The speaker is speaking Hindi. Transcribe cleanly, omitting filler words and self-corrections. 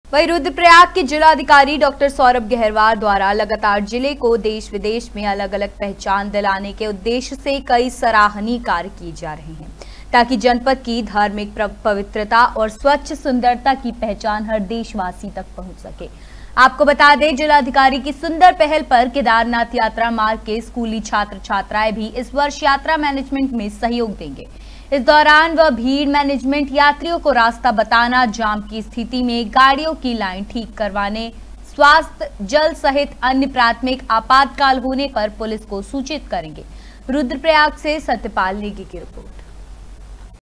वहीं रुद्रप्रयाग के जिलाधिकारी डॉक्टर सौरभ गहरवार द्वारा लगातार जिले को देश विदेश में अलग अलग पहचान दिलाने के उद्देश्य से कई सराहनीय कार्य किए जा रहे हैं, ताकि जनपद की धार्मिक पवित्रता और स्वच्छ सुंदरता की पहचान हर देशवासी तक पहुंच सके। आपको बता दें, जिलाधिकारी की सुंदर पहल पर केदारनाथ यात्रा मार्ग के स्कूली छात्र छात्राएं भी इस वर्ष यात्रा मैनेजमेंट में सहयोग देंगे। इस दौरान वह भीड़ मैनेजमेंट, यात्रियों को रास्ता बताना, जाम की स्थिति में गाड़ियों की लाइन ठीक करवाने, स्वास्थ्य, जल सहित अन्य प्राथमिक आपातकाल होने पर पुलिस को सूचित करेंगे। रुद्रप्रयाग से सत्यपाल नेगी की रिपोर्ट।